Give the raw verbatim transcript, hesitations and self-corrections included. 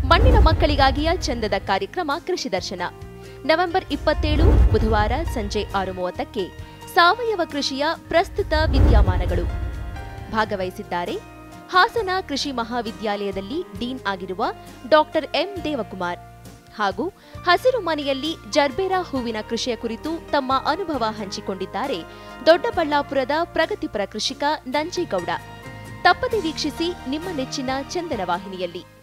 ಮಣ್ಣಿನ ಮಕ್ಕಳಿಗಾಗಿಯ ಚಂದದ ಕಾರ್ಯಕ್ರಮ ಕೃಷಿ ದರ್ಶನ ನವೆಂಬರ್ ಇಪ್ಪತ್ತೇಳು ಬುಧವಾರ ಸಂಜೆ ಆರು ಮೂವತ್ತಕ್ಕೆ ಸಾವಯವ ಕೃಷಿಯ ಪ್ರಸ್ತುತ ವಿದ್ಯಮಾನಗಳು. ಭಾಗವಹಿಸಿದ್ದಾರೆ ಹಾಸನ ಕೃಷಿ ಮಹಾವಿದ್ಯಾಲಯದಲ್ಲಿ ಡೀನ್ ಆಗಿರುವ ಡಾಕ್ಟರ್ ಎಂ ದೇವಕುಮಾರ್ ಹಾಗೂ ಹಸಿರು ಮನೆಯಲ್ಲಿ ಜರ್ಬೇರಾ ಹೂವಿನ ಕೃಷಿಯ ಕುರಿತು ತಮ್ಮ ಅನುಭವ ಹಂಚಿಕೊಂಡಿದ್ದಾರೆ ದೊಡ್ಡಬಳ್ಳಾಪುರದ ಪ್ರಗತಿಪರ ಕೃಷಿಕ ನಂಜೇಗೌಡ. ತಪ್ಪದೆ ವೀಕ್ಷಿಸಿ ನಿಮ್ಮ ನೆಚ್ಚಿನ ಚಂದನ ವಾಹಿನಿಯಲ್ಲಿ.